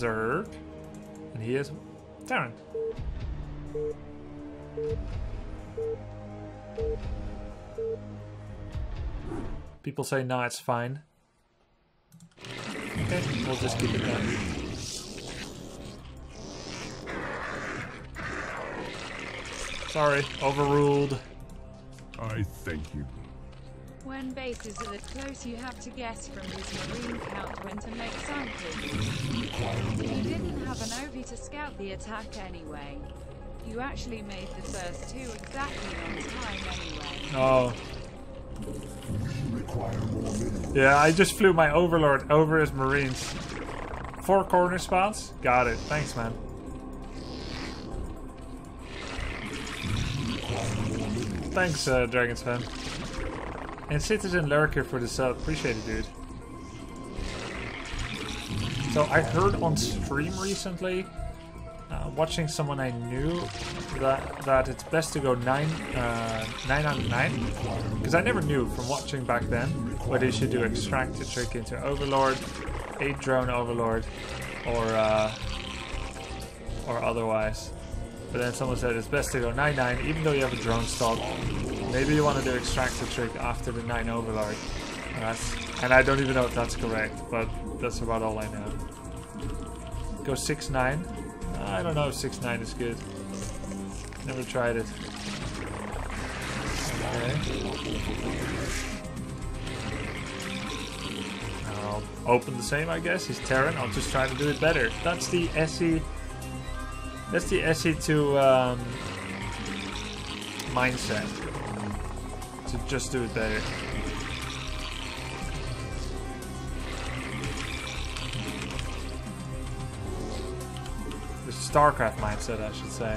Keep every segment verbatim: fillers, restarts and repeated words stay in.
Zerg. And he is Terran. People say, nah, it's fine. Okay, we'll just keep it down. Sorry, overruled. I thank you. When bases are this close, you have to guess from his marine count when to make samples. You didn't have an O V to scout the attack anyway. You actually made the first two exactly on time anyway. Oh. Yeah, I just flew my Overlord over his Marines. Four corner spawns? Got it. Thanks, man. Thanks, uh, Dragon's fan. And Citizen Lurker for the sub. Appreciate it, dude. So I heard on stream recently, uh, watching someone I knew, that that it's best to go nine, uh, nine out of nine. Because I never knew from watching back then whether you should do extract the trick into Overlord, eight drone Overlord, or uh, or otherwise. But then someone said it's best to go nine nine, even though you have a drone stock. Maybe you want to do extract the trick after the nine Overlord. And, that's, and I don't even know if that's correct, but that's about all I know. Go six nine. I don't know if six nine is good. Never tried it. Okay. I'll open the same, I guess. He's Terran. I'll just try to do it better. That's the S E. That's the S E two um, mindset. To just do it better. The Starcraft mindset, I should say.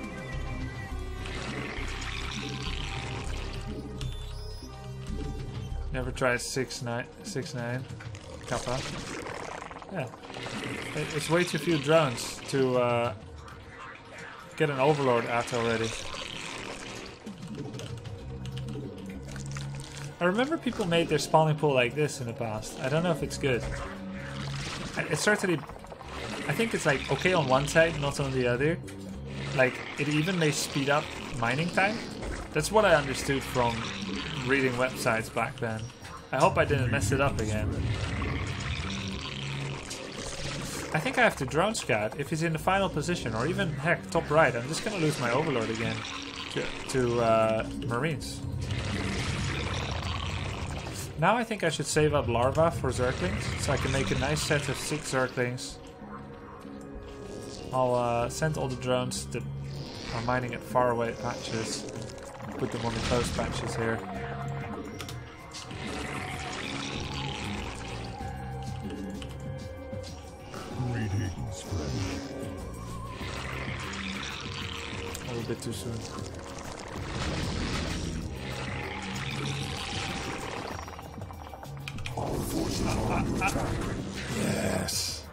Never tried six nine six nine Kappa. Yeah, it, it's way too few drones to uh, get an Overlord at already. I remember people made their spawning pool like this in the past. I don't know if it's good. It's certainly, I think it's like okay on one side, not on the other. Like it even may speed up mining time. That's what I understood from reading websites back then. I hope I didn't mess it up again. I think I have to drone scout if he's in the final position, or even heck top right. I'm just gonna lose my Overlord again to, to uh, Marines. Now I think I should save up larva for Zerglings, so I can make a nice set of six Zerglings. I'll uh, send all the drones that are mining at far away patches. Put them on the close patches here. Greetings, friend. A little bit too soon. Ah, ah, ah. Yes.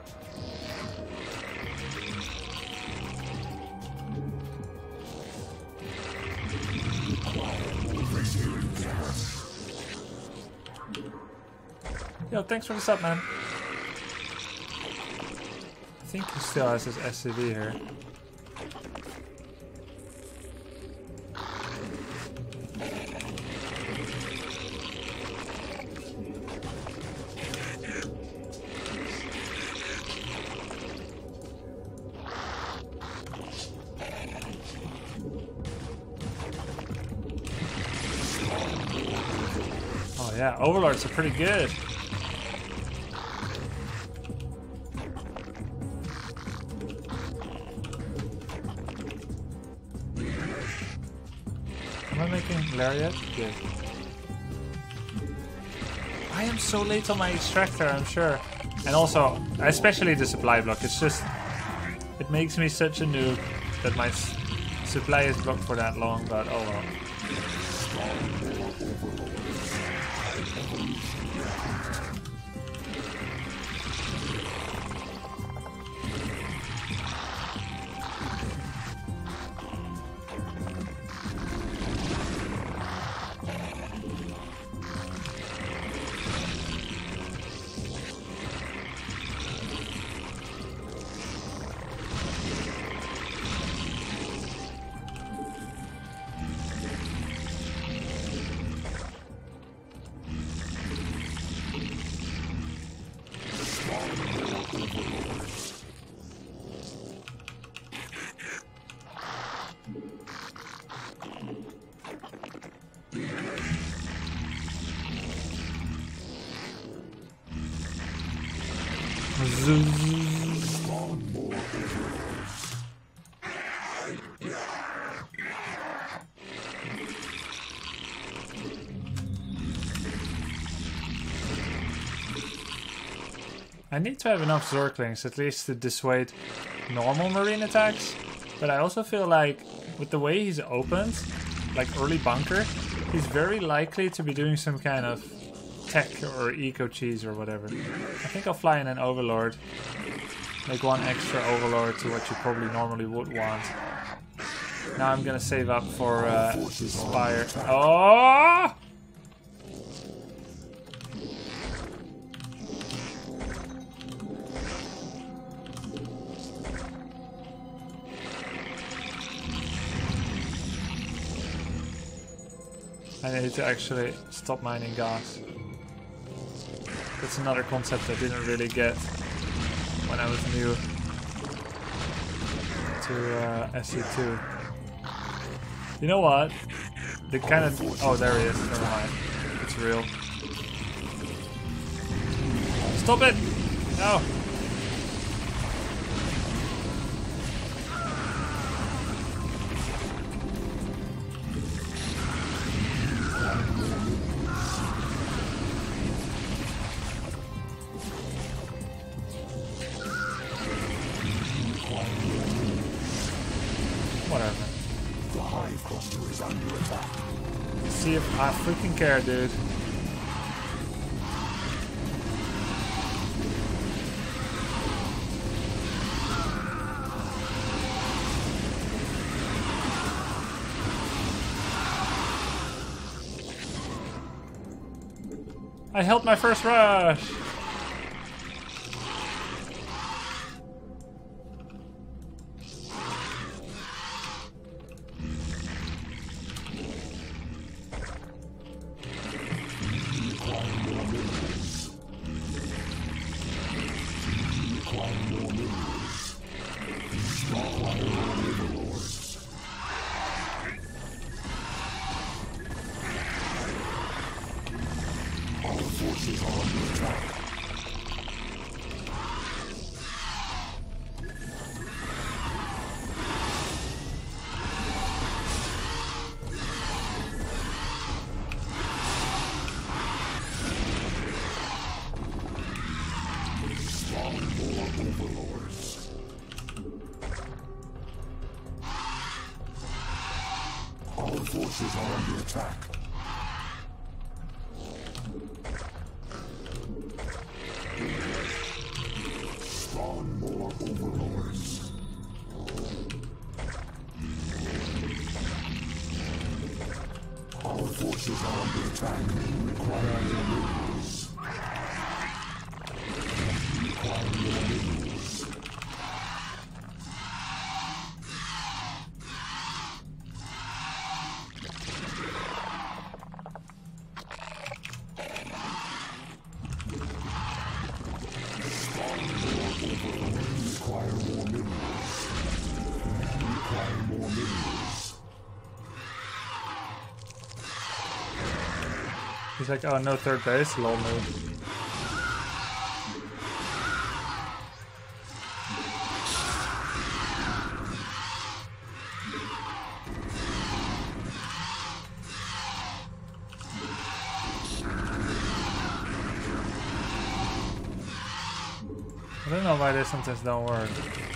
Yo, thanks for the sub, man. I think he still has his S C V here. Oh yeah, Overlords are pretty good. Am I making Lariat? Good. I am so late on my extractor, I'm sure. And also, especially the supply block. It's just, it makes me such a noob that my s supply is blocked for that long, but oh well. I need to have enough Zerglings at least to dissuade normal marine attacks, but I also feel like with the way he's opened, like early bunker, he's very likely to be doing some kind of tech or eco cheese or whatever. I think I'll fly in an Overlord, make one extra Overlord to what you probably normally would want. Now I'm gonna save up for uh, Spire. Oh! I need to actually stop mining gas. That's another concept I didn't really get when I was new to uh, S C two. You know what? The kind of... Oh, there he is. Never mind. It's real. Stop it! No! See if I freaking care, dude. I helped my first rush. Forces are under attack. Spawn more overlords. Our forces are under attack. Require your minerals. Require your minerals. He's like, oh, no third base, lol move. I don't know why this sometimes don't work.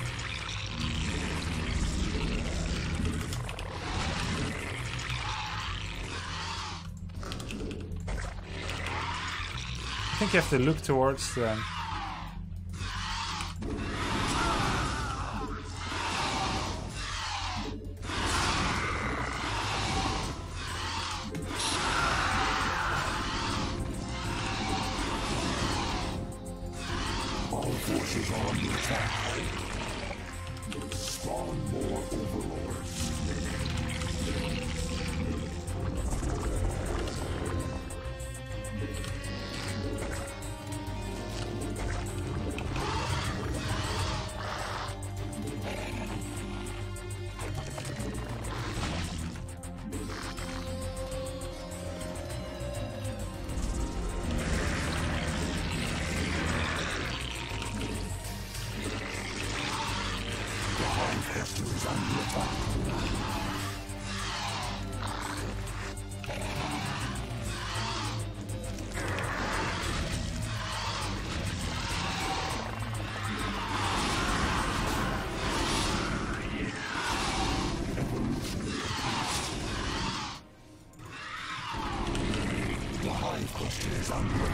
I think you have to look towards them. All forces are under attack. Spawn more overlords.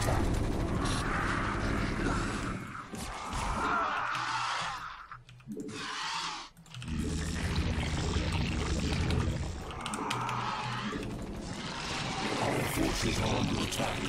attack. Our forces are under attack.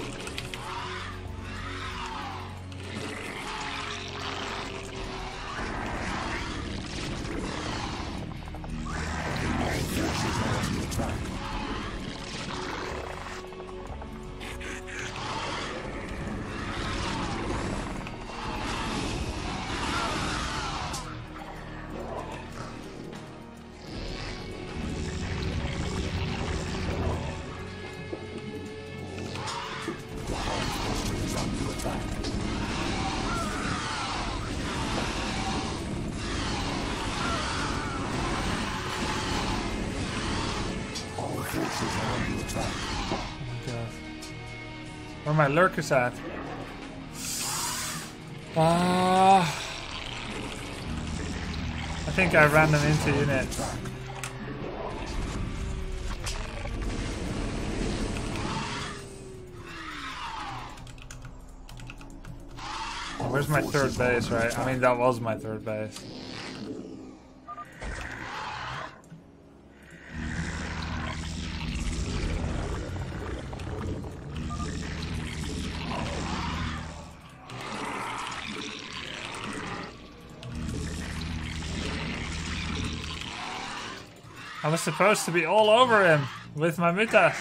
Where my lurkers at? Ah, uh, I think I ran them into units. Where's my third base, right? I mean, that was my third base. I was supposed to be all over him with my mutas.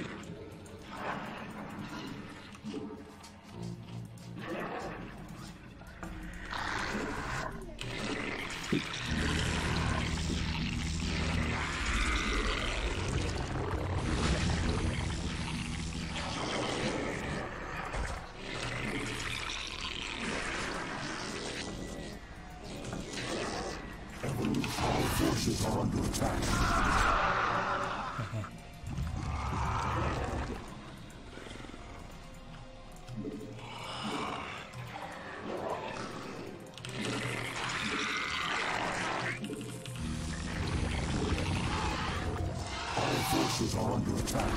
Forces are under attack. Our forces are under attack.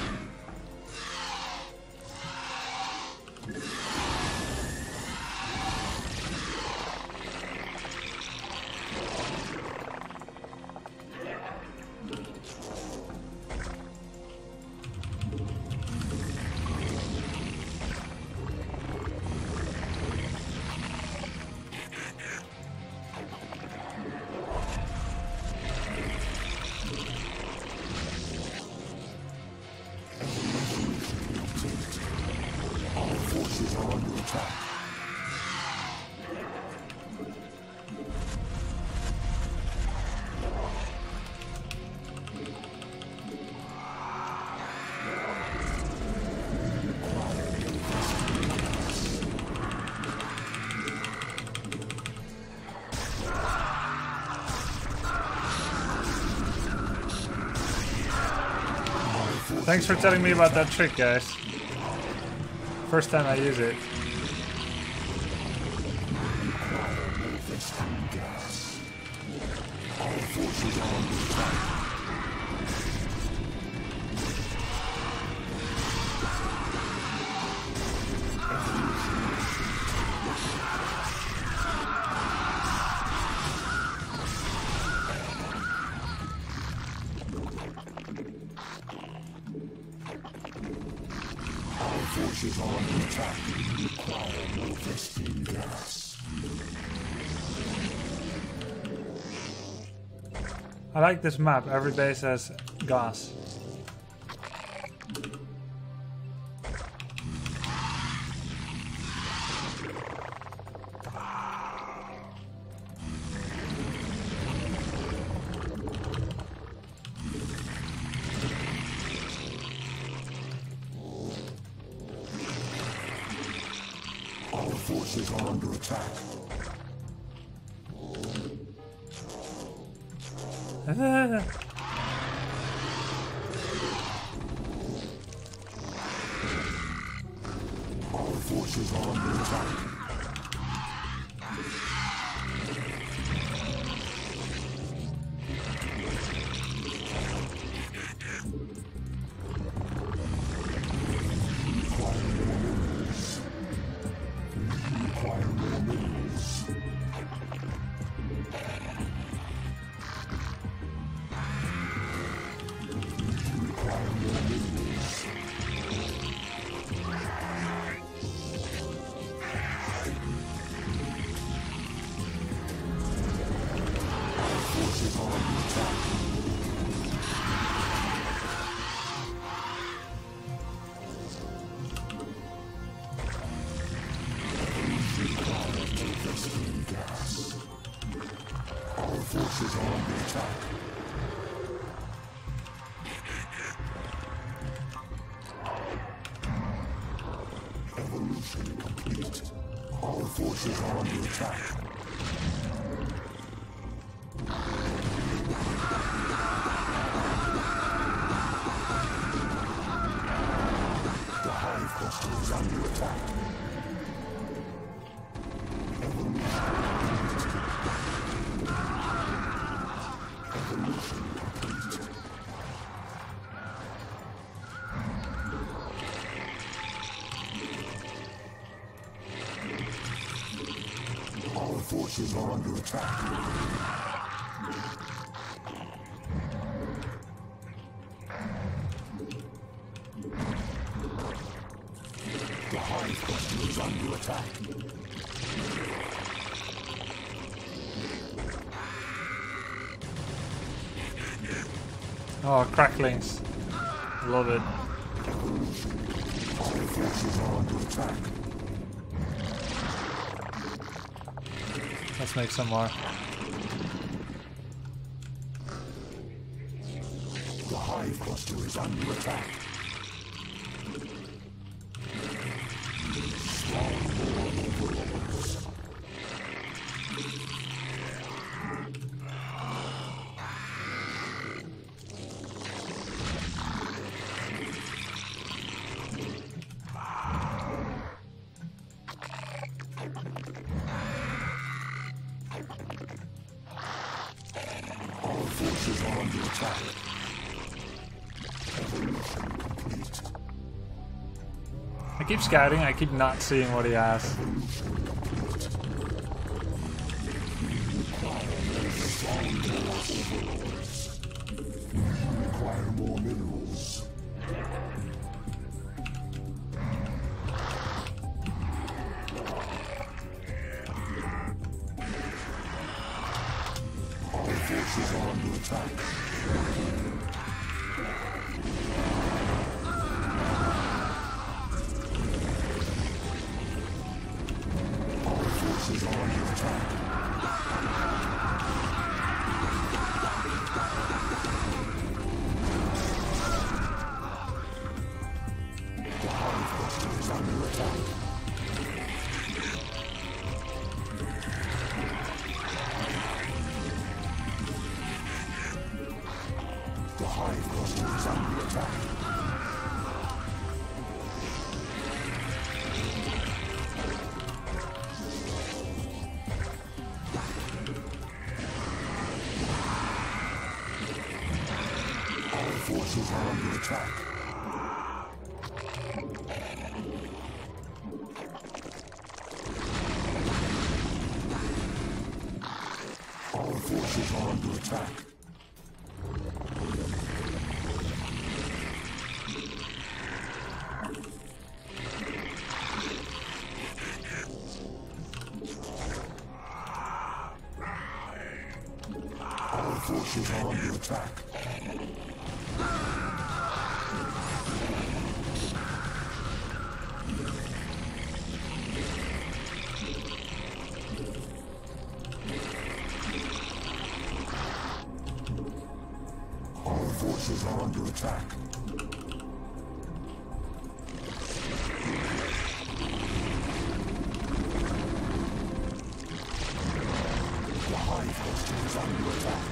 Forces are under attack. Thanks for telling me about that trick, guys. First time I use it. Forces are under attack. Require more vesting gas. I like this map. Every base has gas. Forces are under attack. Our forces are under attack. Require more minerals. forces are under attack. Evolution complete. Our forces are under attack. The hive cluster is under attack. Forces are under attack. The hive cluster is under attack. Oh, cracklings. Love it. All forces are under attack. Let's make some more. The hive cluster is under attack. Forces are under attack. Evolution complete. I keep scouting, I keep not seeing what he has. Require more minerals. Forces are under attack. Our forces are under attack. The hive cluster is under attack. The hive cluster is under attack. Our forces are under attack. Our forces are under attack. Our forces are under attack. Our forces are under attack. The hive cluster is under attack.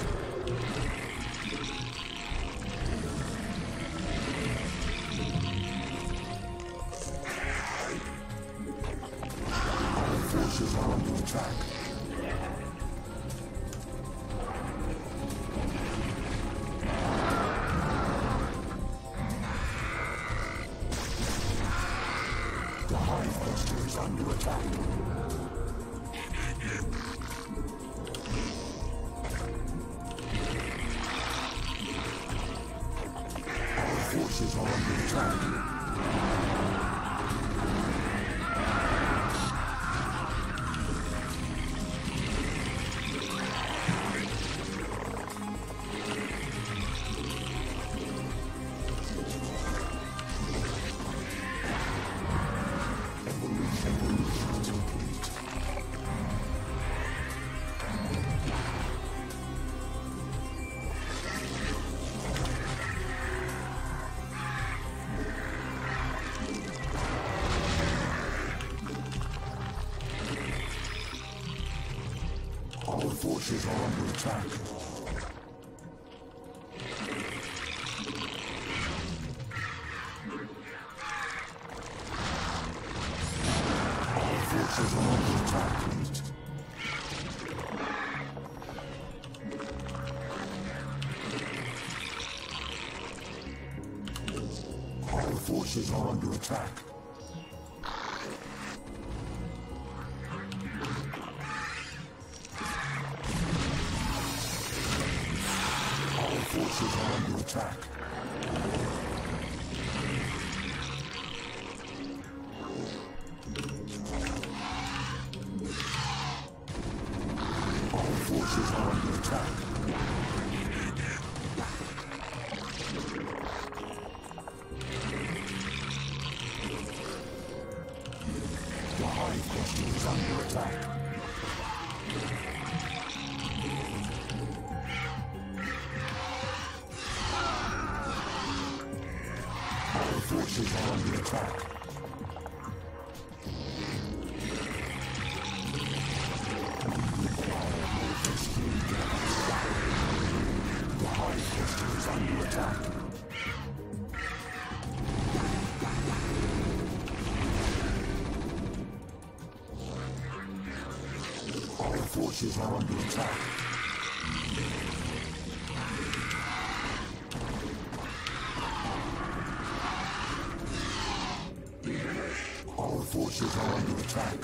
Our forces are under attack. The hive cluster is under attack. Forces are under attack. Evolution. forces are under attack. Our forces are under attack. Our forces are under attack. Forces are under attack. Our forces are under attack. The hive cluster is under attack. Forces are under attack. We require more rescue gas. The hive cluster is under attack. Our forces are under attack. Our forces are under attack.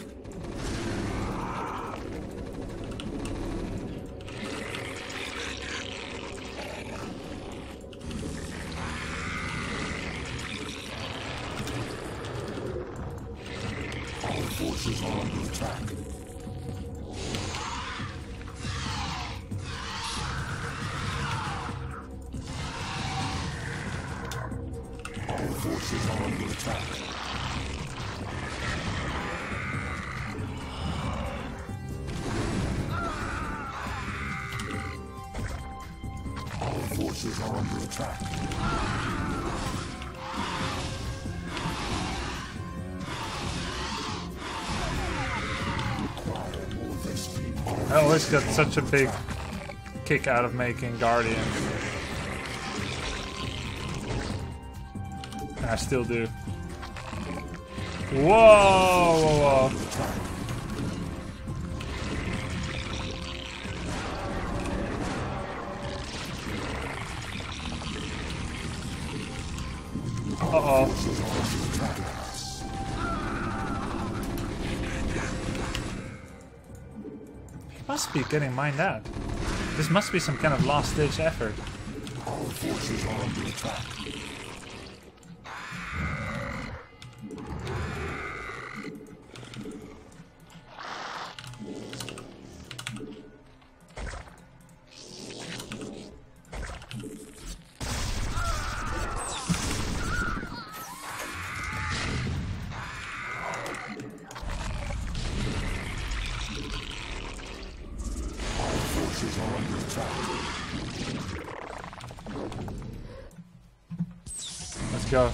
Our forces are under attack. Our forces are under attack. Forces are under attack. I always got such a big kick out of making Guardian. I still do. Whoa, whoa, whoa. Uh-oh. He must be getting mined out. This must be some kind of last-ditch effort. Our forces are under attack. Forces are under attack. Let's go.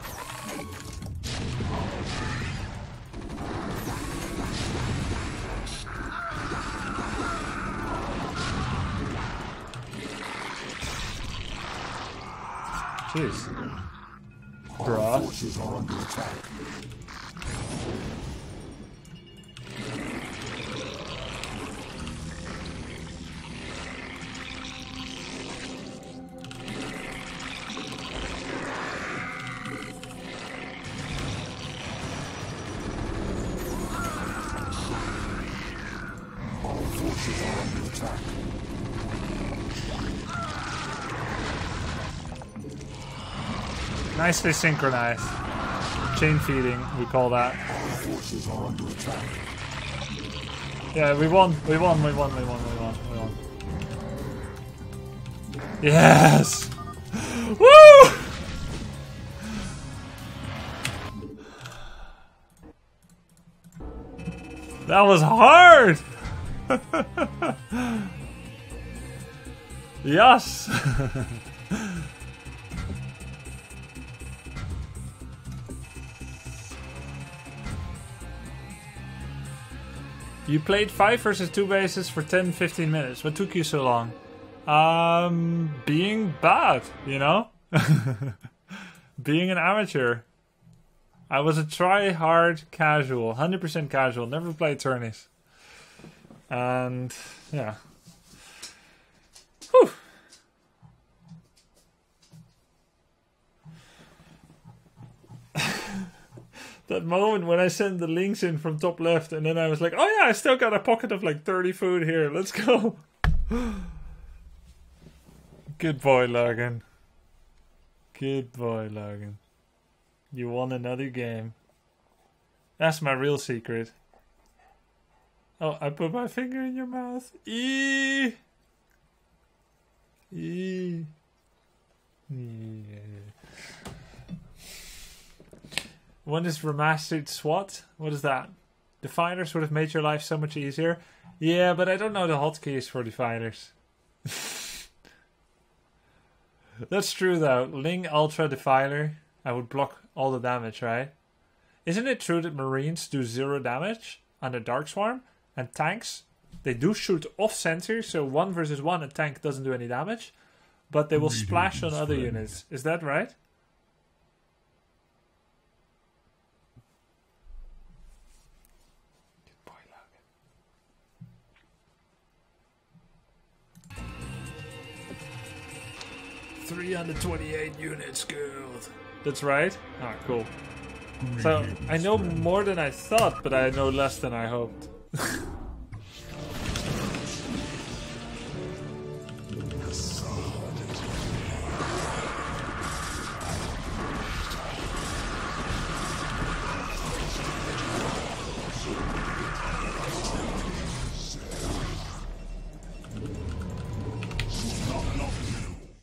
Jeez. Bruh. Forces are under attack. Forces are under attack. Nicely synchronized. Chain feeding, we call that. Our forces are under attack. Yeah, we won, we won, we won, we won, we won, we won. Yes! Woo! That was hard! Yes! You played five versus two bases for ten, fifteen minutes. What took you so long? Um, being bad, you know? Being an amateur. I was a try-hard casual, one hundred percent casual, never played tourneys. And, yeah. Whew. That moment when I sent the links in from top left and then I was like, oh yeah, I still got a pocket of like thirty food here, let's go. Good boy, Logan. Good boy, Logan. You won another game. That's my real secret. Oh, I put my finger in your mouth. Eee! Eee. Yeah. One is remastered SWAT. What is that? Definers would have made your life so much easier. Yeah, but I don't know the hotkeys for definers. That's true though. Ling Ultra Defiler. I would block all the damage, right? Isn't it true that Marines do zero damage under Dark Swarm? And tanks, they do shoot off center, so one versus one, a tank doesn't do any damage. But they will splash on other units. Is that right? three hundred twenty-eight units killed. That's right? Ah, cool. So, I know more than I thought, but I know less than I hoped.